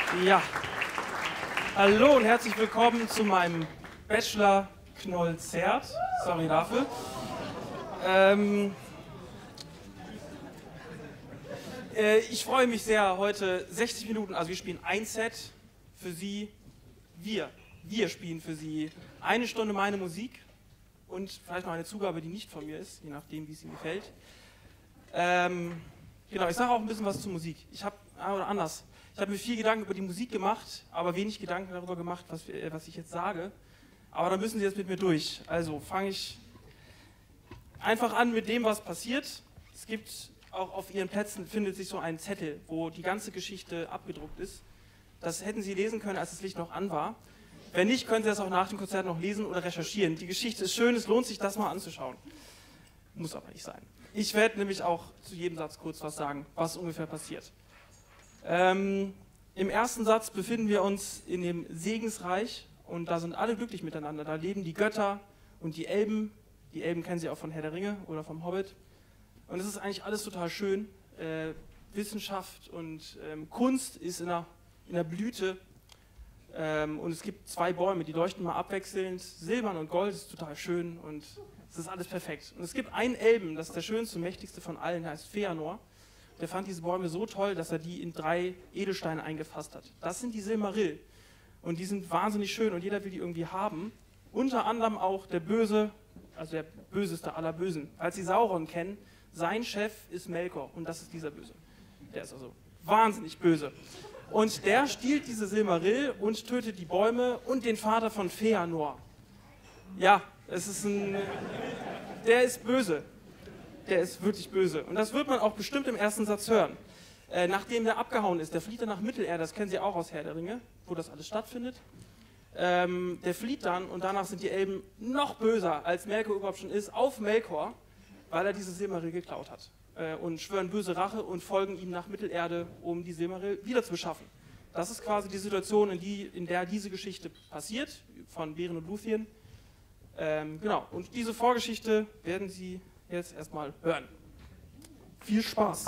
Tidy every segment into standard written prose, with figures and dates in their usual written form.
Ja, hallo und herzlich willkommen zu meinem Bachelor-Knoll-Zert. Sorry dafür. Ich freue mich sehr, heute 60 Minuten, also wir spielen ein Set für Sie, wir spielen für Sie eine Stunde meine Musik und vielleicht noch eine Zugabe, die nicht von mir ist, je nachdem, wie es Ihnen gefällt. Genau, ich sage auch ein bisschen was zur Musik. Ich habe mir viel Gedanken über die Musik gemacht, aber wenig Gedanken darüber gemacht, was ich jetzt sage. Aber da müssen Sie jetzt mit mir durch. Also fange ich einfach an mit dem, was passiert. Es gibt auch auf Ihren Plätzen findet sich so ein Zettel, wo die ganze Geschichte abgedruckt ist. Das hätten Sie lesen können, als das Licht noch an war. Wenn nicht, können Sie das auch nach dem Konzert noch lesen oder recherchieren. Die Geschichte ist schön, es lohnt sich, das mal anzuschauen. Muss aber nicht sein. Ich werde nämlich auch zu jedem Satz kurz was sagen, was ungefähr passiert. Im ersten Satz befinden wir uns in dem Segensreich und da sind alle glücklich miteinander. Da leben die Götter und die Elben. Die Elben kennen Sie auch von Herr der Ringe oder vom Hobbit. Und es ist eigentlich alles total schön. Wissenschaft und Kunst ist in der Blüte. Und es gibt zwei Bäume, die leuchten mal abwechselnd. Silbern und Gold ist total schön und es ist alles perfekt. Und es gibt einen Elben, das ist der schönste und mächtigste von allen, der heißt Feanor. Der fand diese Bäume so toll, dass er die in 3 Edelsteine eingefasst hat. Das sind die Silmaril. Und die sind wahnsinnig schön und jeder will die irgendwie haben. Unter anderem auch der Böse, also der Böseste aller Bösen. Falls Sie Sauron kennen, sein Chef ist Melkor und das ist dieser Böse. Der ist also wahnsinnig böse. Und der stiehlt diese Silmaril und tötet die Bäume und den Vater von Feanor. Ja, der ist böse. Der ist wirklich böse. Und das wird man auch bestimmt im ersten Satz hören. Nachdem der abgehauen ist, der flieht dann nach Mittelerde, das kennen Sie auch aus Herr der Ringe, wo das alles stattfindet. Der flieht dann und danach sind die Elben noch böser, als Melkor überhaupt schon ist, auf Melkor, weil er diese Silmaril geklaut hat. Und schwören böse Rache und folgen ihm nach Mittelerde, um die Silmaril wieder zu beschaffen. Das ist quasi die Situation, in der diese Geschichte passiert, von Beren und Lúthien. Genau, und diese Vorgeschichte werden Sie jetzt erstmal hören. Viel Spaß!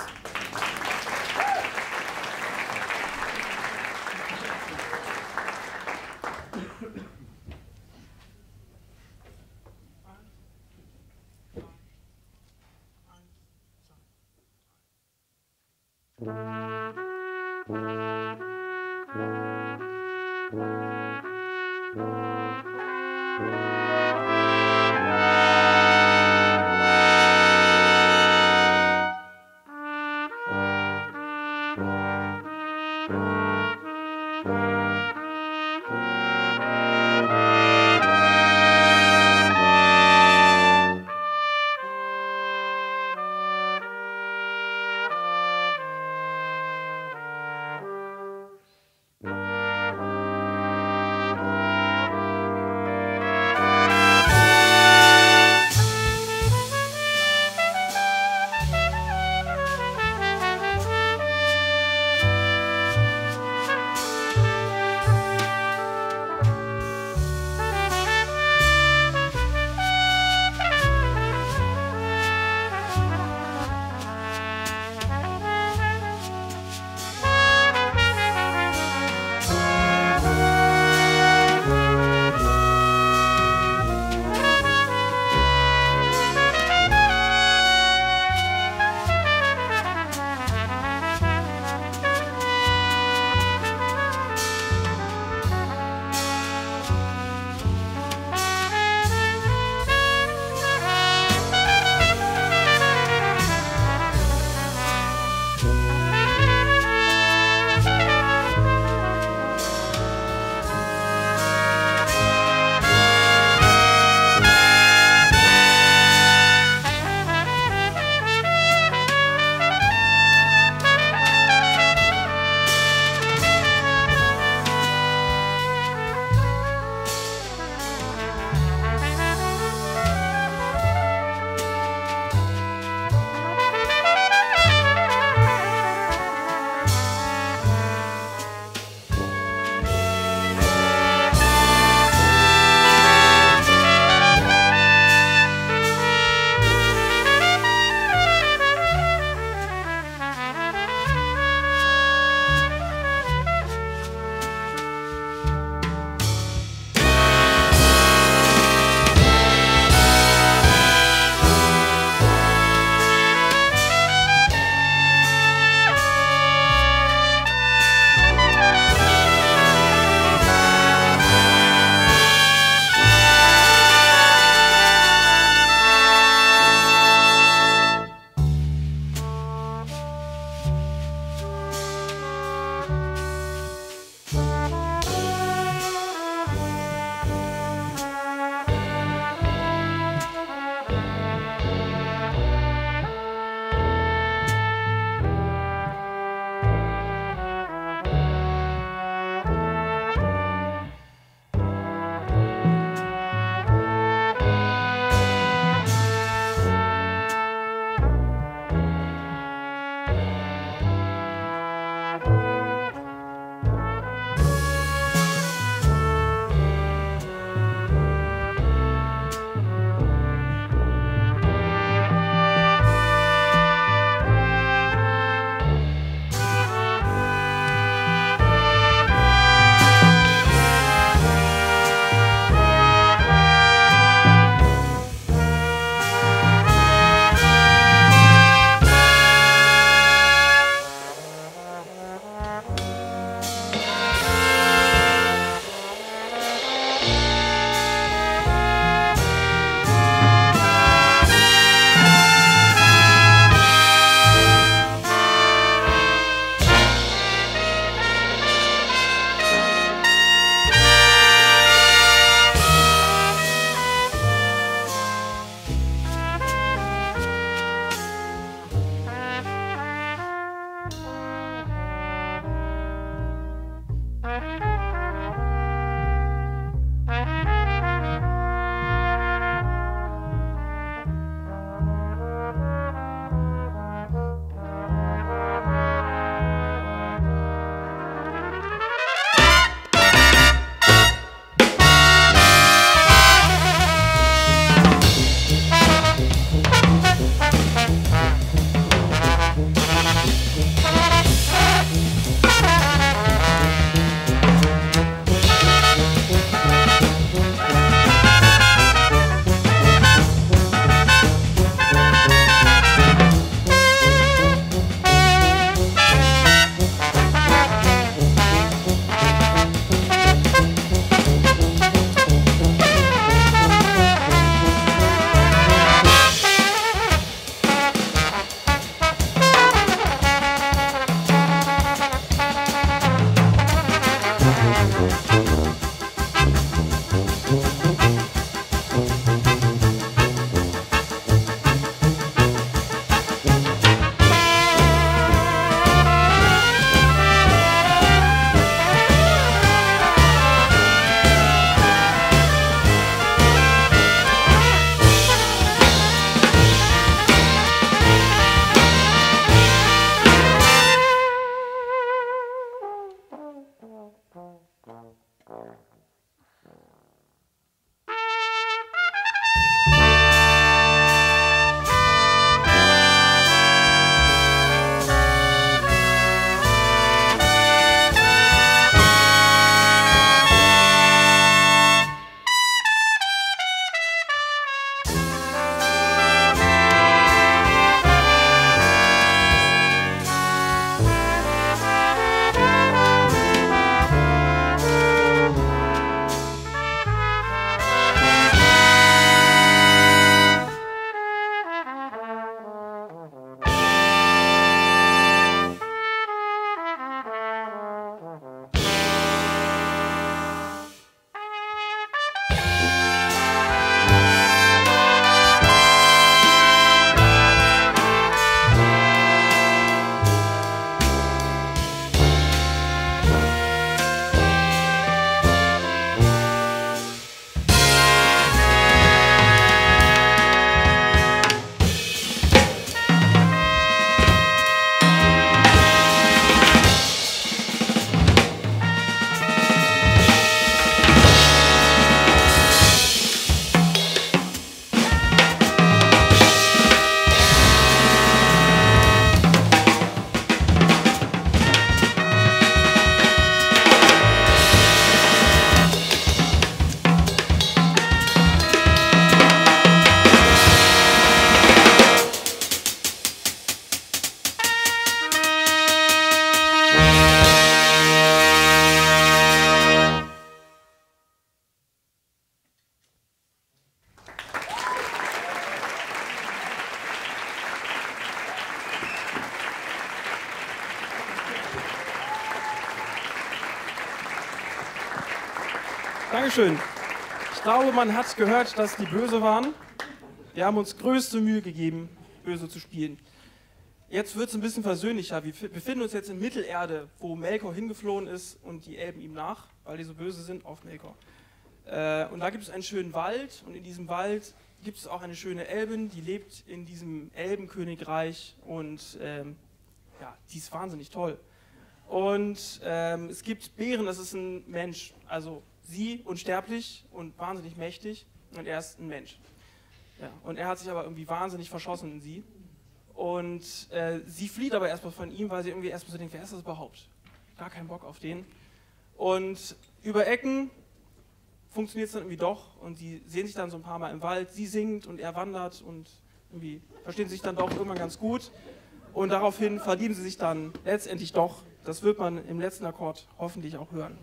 Dankeschön. Ich glaube, man hat gehört, dass die böse waren. Wir haben uns größte Mühe gegeben, böse zu spielen. Jetzt wird es ein bisschen versöhnlicher. Wir befinden uns jetzt in Mittelerde, wo Melkor hingeflohen ist und die Elben ihm nach, weil die so böse sind auf Melkor. Und da gibt es einen schönen Wald und in diesem Wald gibt es auch eine schöne Elbin, die lebt in diesem Elbenkönigreich und ja, die ist wahnsinnig toll. Und es gibt Bären, das ist ein Mensch, also sie unsterblich und wahnsinnig mächtig und er ist ein Mensch. Ja, und er hat sich aber irgendwie wahnsinnig verschossen in sie. Und sie flieht aber erstmal von ihm, weil sie irgendwie erstmal so denkt, wer ist das überhaupt? Gar keinen Bock auf den. Und über Ecken funktioniert es dann irgendwie doch und sie sehen sich dann so ein paar Mal im Wald, sie singt und er wandert und irgendwie verstehen sich dann doch irgendwann ganz gut. Und daraufhin verlieben sie sich dann letztendlich doch. Das wird man im letzten Akkord hoffentlich auch hören.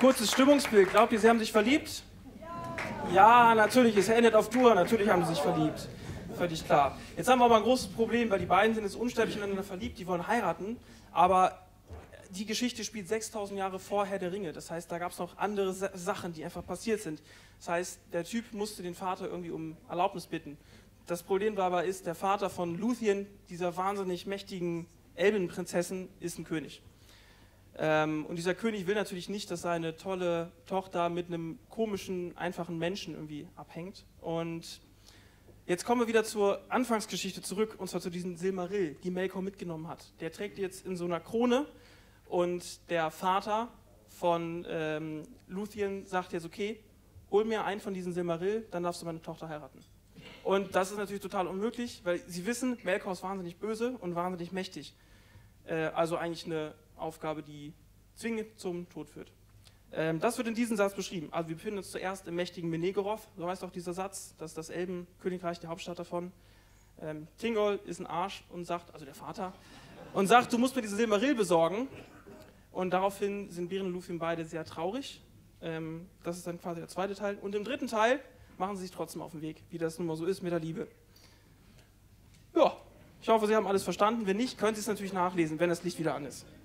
kurzes Stimmungsbild. Glaubt ihr, sie haben sich verliebt? Ja, natürlich. Es endet auf Tour. Natürlich haben sie sich verliebt. Völlig klar. Jetzt haben wir aber ein großes Problem, weil die beiden sind jetzt unsterblich ineinander verliebt. Die wollen heiraten. Aber die Geschichte spielt 6000 Jahre vor Herr der Ringe. Das heißt, da gab es noch andere Sachen, die einfach passiert sind. Das heißt, der Typ musste den Vater irgendwie um Erlaubnis bitten. Das Problem dabei ist, der Vater von Lúthien, dieser wahnsinnig mächtigen Elbenprinzessin, ist ein König. Und dieser König will natürlich nicht, dass seine tolle Tochter mit einem komischen, einfachen Menschen irgendwie abhängt. Und jetzt kommen wir wieder zur Anfangsgeschichte zurück, und zwar zu diesem Silmaril, die Melkor mitgenommen hat. Der trägt jetzt in so einer Krone, und der Vater von Lúthien sagt jetzt, okay, hol mir einen von diesen Silmaril, dann darfst du meine Tochter heiraten. Und das ist natürlich total unmöglich, weil sie wissen, Melkor ist wahnsinnig böse und wahnsinnig mächtig. Also eigentlich eine Aufgabe, die zwingend zum Tod führt. Das wird in diesem Satz beschrieben. Also wir befinden uns zuerst im mächtigen Menegoroth, so heißt auch dieser Satz, das ist das Elbenkönigreich, die Hauptstadt davon. Thingol ist ein Arsch und sagt, also der Vater, und sagt, du musst mir diese Silmaril besorgen. Und daraufhin sind Beren und Lúthien beide sehr traurig. Das ist dann quasi der zweite Teil. Und im dritten Teil machen sie sich trotzdem auf den Weg, wie das nun mal so ist mit der Liebe. Ja, ich hoffe, Sie haben alles verstanden. Wenn nicht, können Sie es natürlich nachlesen, wenn das Licht wieder an ist.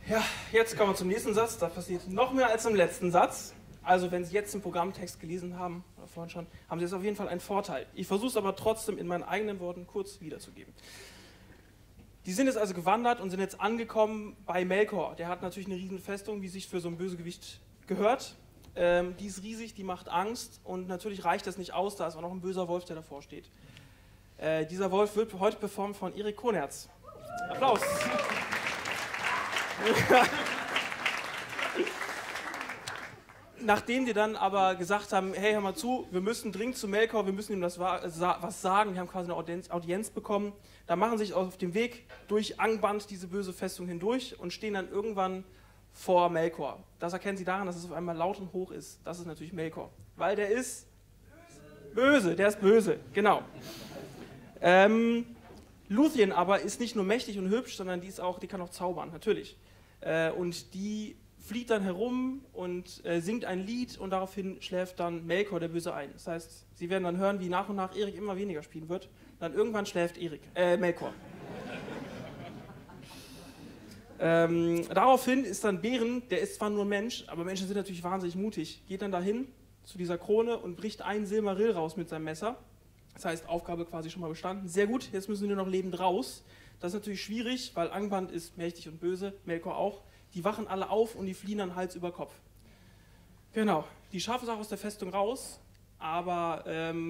Ja, jetzt kommen wir zum nächsten Satz. Da passiert noch mehr als im letzten Satz. Also wenn Sie jetzt den Programmtext gelesen haben, oder vorhin schon, haben Sie jetzt auf jeden Fall einen Vorteil. Ich versuche es aber trotzdem in meinen eigenen Worten kurz wiederzugeben. Die sind jetzt also gewandert und sind jetzt angekommen bei Melkor. Der hat natürlich eine riesen Festung, wie sich für so ein Bösegewicht gehört. Die ist riesig, die macht Angst und natürlich reicht das nicht aus, da ist auch noch ein böser Wolf, der davor steht. Dieser Wolf wird heute performt von Erik Konerz. Applaus! Nachdem die dann aber gesagt haben, hey, hör mal zu, wir müssen dringend zu Melkor, wir müssen ihm was sagen, die haben quasi eine Audienz bekommen, da machen sie sich auf dem Weg durch Angband diese böse Festung hindurch und stehen dann irgendwann vor Melkor. Das erkennen sie daran, dass es auf einmal laut und hoch ist. Das ist natürlich Melkor, weil der ist böse, der ist böse, genau. Luthien aber ist nicht nur mächtig und hübsch, sondern die kann auch zaubern, natürlich. Und die flieht dann herum und singt ein Lied und daraufhin schläft dann Melkor, der Böse, ein. Das heißt, Sie werden dann hören, wie nach und nach Erik immer weniger spielen wird. Dann irgendwann schläft Melkor. Daraufhin ist dann Beren, der ist zwar nur ein Mensch, aber Menschen sind natürlich wahnsinnig mutig, geht dann dahin zu dieser Krone und bricht einen Silmaril raus mit seinem Messer. Das heißt, Aufgabe quasi schon mal bestanden. Sehr gut, jetzt müssen wir nur noch lebend raus. Das ist natürlich schwierig, weil Angband ist mächtig und böse, Melkor auch. Die wachen alle auf und die fliehen dann Hals über Kopf. Genau, die schaffen es auch aus der Festung raus, aber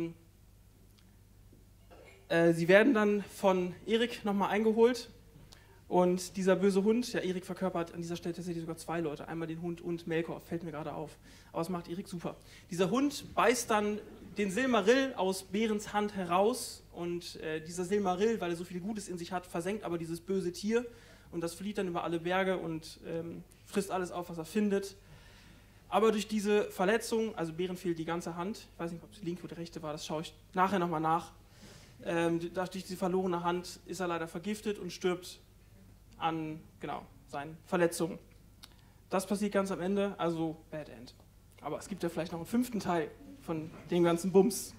sie werden dann von Erik nochmal eingeholt. Und dieser böse Hund, ja, Erik verkörpert an dieser Stelle tatsächlich sogar zwei Leute, einmal den Hund und Melkor, fällt mir gerade auf. Aber das macht Erik super. Dieser Hund beißt dann den Silmaril aus Berens Hand heraus und dieser Silmaril, weil er so viel Gutes in sich hat, versenkt aber dieses böse Tier und das flieht dann über alle Berge und frisst alles auf, was er findet. Aber durch diese Verletzung, also Beren fehlt die ganze Hand, ich weiß nicht, ob es die linke oder die rechte war, das schaue ich nachher nochmal nach. Durch diese verlorene Hand ist er leider vergiftet und stirbt an seinen Verletzungen. Das passiert ganz am Ende, also Bad End. Aber es gibt ja vielleicht noch einen 5. Teil von dem ganzen Bums.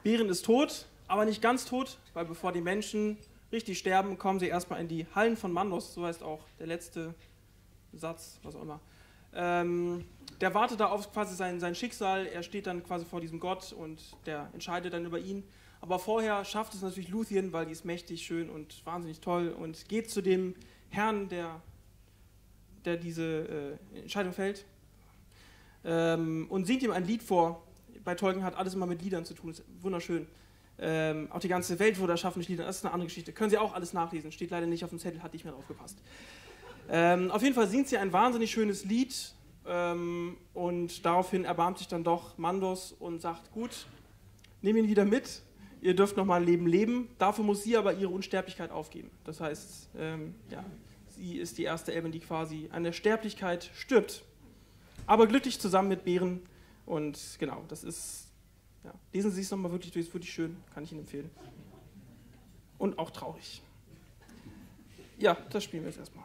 Beren ist tot, aber nicht ganz tot, weil bevor die Menschen richtig sterben, kommen sie erstmal in die Hallen von Mandos, so heißt auch der letzte Satz, was auch immer. Der wartet da auf quasi sein Schicksal, er steht dann quasi vor diesem Gott und der entscheidet dann über ihn. Aber vorher schafft es natürlich Luthien, weil die ist mächtig, schön und wahnsinnig toll und geht zu dem Herrn, der diese Entscheidung fällt und singt ihm ein Lied vor. Bei Tolkien hat alles immer mit Liedern zu tun, ist wunderschön. Auch die ganze Welt wurde erschaffen durch Lieder, das ist eine andere Geschichte. Können Sie auch alles nachlesen, steht leider nicht auf dem Zettel, hat nicht mehr drauf gepasst. Auf jeden Fall singt sie ein wahnsinnig schönes Lied und daraufhin erbarmt sich dann doch Mandos und sagt, gut, nimm ihn wieder mit, ihr dürft noch mal ein Leben leben, dafür muss sie aber ihre Unsterblichkeit aufgeben. Das heißt, ja, sie ist die erste Elbin, die quasi an der Sterblichkeit stirbt, aber glücklich zusammen mit Beren und genau, das ist, ja, lesen Sie es nochmal wirklich durch, ist wirklich schön, kann ich Ihnen empfehlen. Und auch traurig. Ja, das spielen wir jetzt erstmal.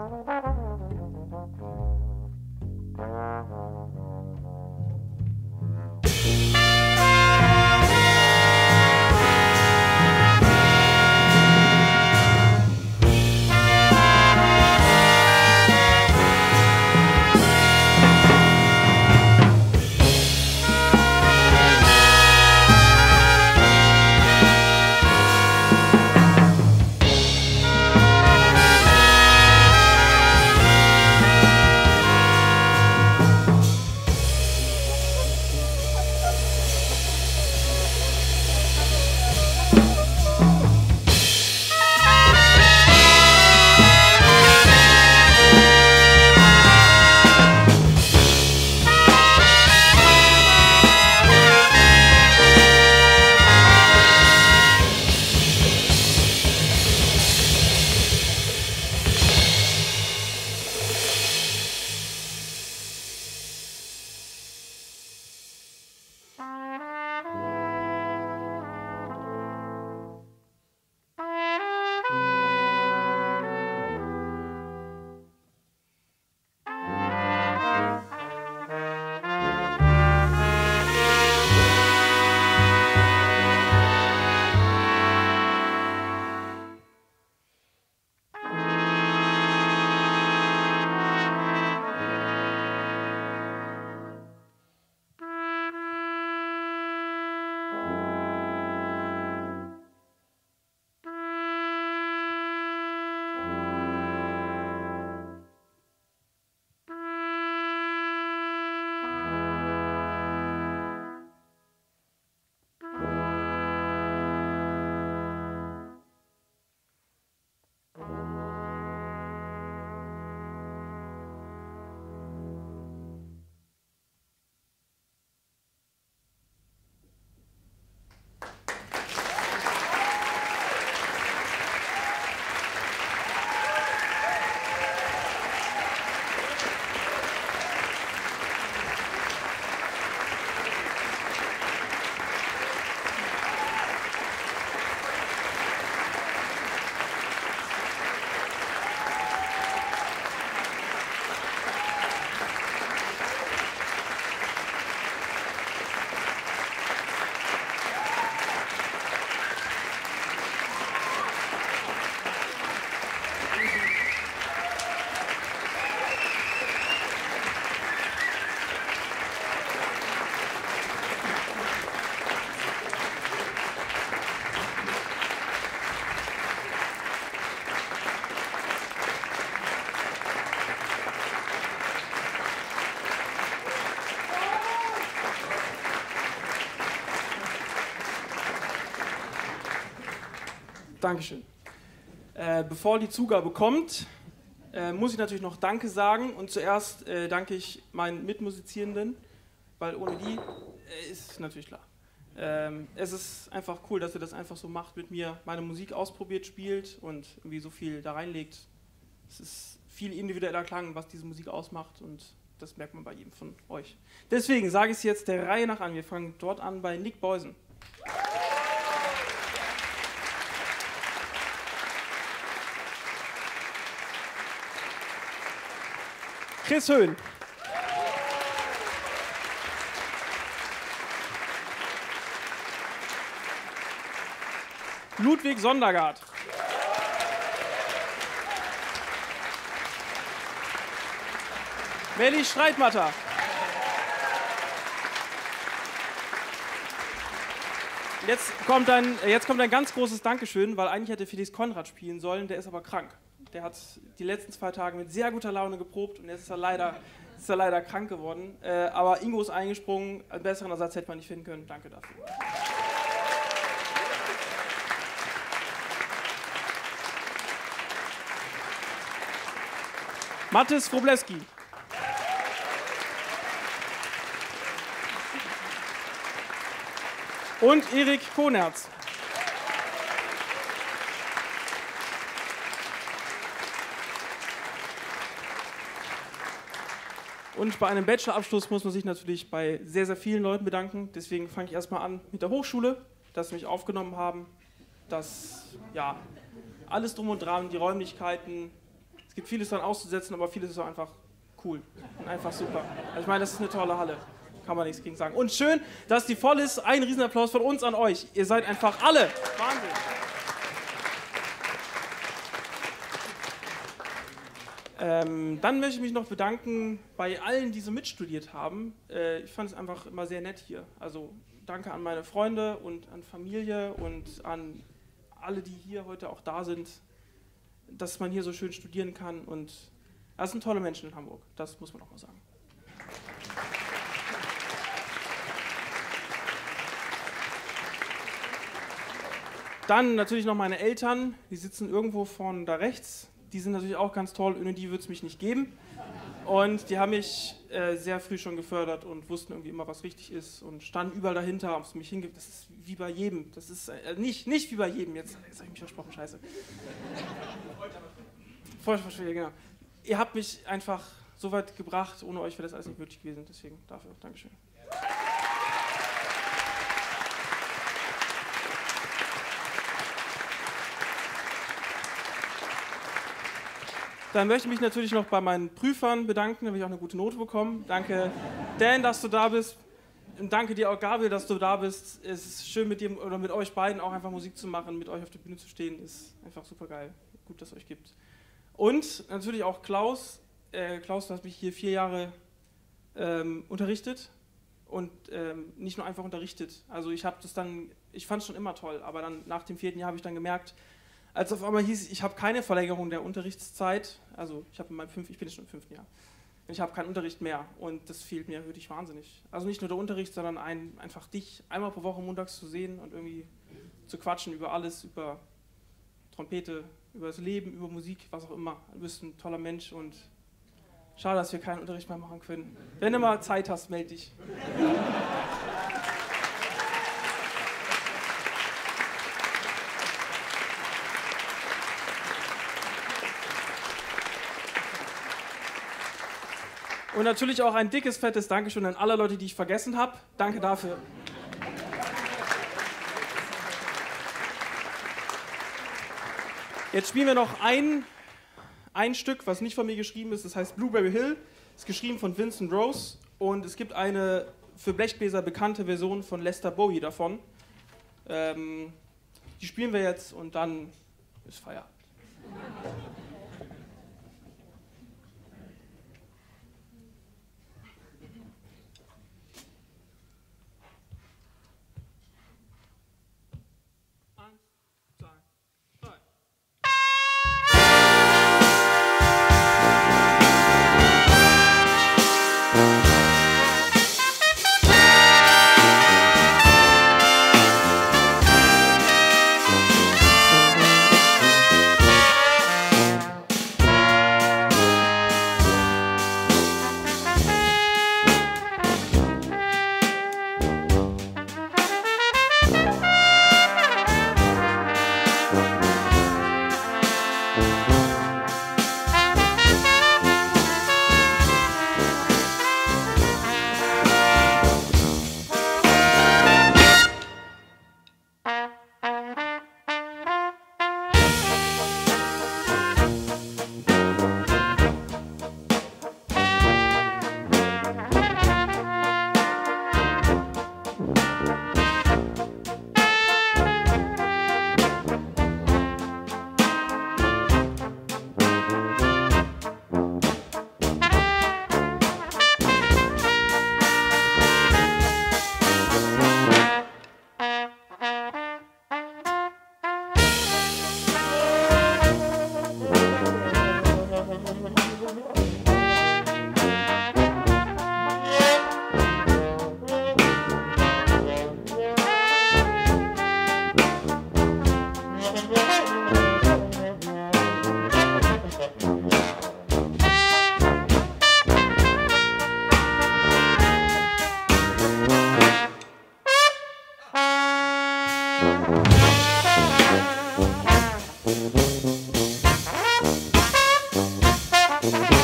Dankeschön. Bevor die Zugabe kommt, muss ich natürlich noch Danke sagen. Und zuerst danke ich meinen Mitmusizierenden, weil ohne die ist natürlich klar. Es ist einfach cool, dass ihr das einfach so macht, mit mir meine Musik ausprobiert, spielt und irgendwie so viel da reinlegt. Es ist viel individueller Klang, was diese Musik ausmacht, und das merkt man bei jedem von euch. Deswegen sage ich es jetzt der Reihe nach an. Wir fangen dort an bei Nick Beusen. Chris Höhn. Ludwig Sondergaard. Melli Streitmatter. Jetzt kommt ein ganz großes Dankeschön, weil eigentlich hätte Felix Konrad spielen sollen, der ist aber krank. Der hat die letzten 2 Tage mit sehr guter Laune geprobt und jetzt ist er leider krank geworden. Aber Ingo ist eingesprungen, einen besseren Ersatz hätte man nicht finden können. Danke dafür. Mathis Wroblewski. Und Erik Kohnerz. Und bei einem Bachelorabschluss muss man sich natürlich bei sehr, sehr vielen Leuten bedanken. Deswegen fange ich erstmal an mit der Hochschule, dass sie mich aufgenommen haben. Dass ja, alles drum und dran, die Räumlichkeiten, Es gibt vieles daran auszusetzen, aber vieles ist auch einfach cool und einfach super. Also ich meine, das ist eine tolle Halle. Kann man nichts gegen sagen. Und schön, dass die voll ist. Ein Riesenapplaus von uns an euch. Ihr seid einfach alle Wahnsinn. Dann möchte ich mich noch bedanken bei allen, die so mitstudiert haben. Ich fand es einfach immer sehr nett hier. Also danke an meine Freunde und an Familie und an alle, die hier heute auch da sind, dass man hier so schön studieren kann. Und das sind tolle Menschen in Hamburg. Das muss man auch mal sagen. Dann natürlich noch meine Eltern. Die sitzen irgendwo vorne da rechts. Die sind natürlich auch ganz toll, ohne die würde es mich nicht geben. Und die haben mich sehr früh schon gefördert und wussten irgendwie immer, was richtig ist und standen überall dahinter, haben es mich hingegeben. Das ist wie bei jedem. Das ist nicht wie bei jedem. Jetzt habe ich mich versprochen, scheiße. Genau. Ihr habt mich einfach so weit gebracht, ohne euch wäre das alles nicht möglich gewesen. Deswegen dafür Dankeschön. Dann möchte ich mich natürlich noch bei meinen Prüfern bedanken, da habe ich auch eine gute Note bekommen. Danke, Dan, dass du da bist. Und danke dir auch, Gabriel, dass du da bist. Es ist schön, mit dir oder mit euch beiden auch einfach Musik zu machen, mit euch auf der Bühne zu stehen. Ist einfach super geil. Gut, dass es euch gibt. Und natürlich auch Klaus. Klaus, du hast mich hier 4 Jahre unterrichtet. Und nicht nur einfach unterrichtet. Also ich fand es schon immer toll, aber dann nach dem 4. Jahr habe ich dann gemerkt, als auf einmal hieß, ich habe keine Verlängerung der Unterrichtszeit, also ich bin jetzt schon im 5. Jahr, ich habe keinen Unterricht mehr und das fehlt mir wirklich wahnsinnig. Also nicht nur der Unterricht, sondern einfach dich einmal pro Woche montags zu sehen und irgendwie zu quatschen über alles, über Trompete, über das Leben, über Musik, was auch immer. Du bist ein toller Mensch und schade, dass wir keinen Unterricht mehr machen können. Wenn du mal Zeit hast, melde dich. Und natürlich auch ein dickes, fettes Dankeschön an alle Leute, die ich vergessen habe. Danke dafür. Jetzt spielen wir noch ein Stück, was nicht von mir geschrieben ist. Das heißt Blueberry Hill. Ist geschrieben von Vincent Rose. Und es gibt eine für Blechbläser bekannte Version von Lester Bowie davon. Die spielen wir jetzt und dann ist Feierabend. Thank you.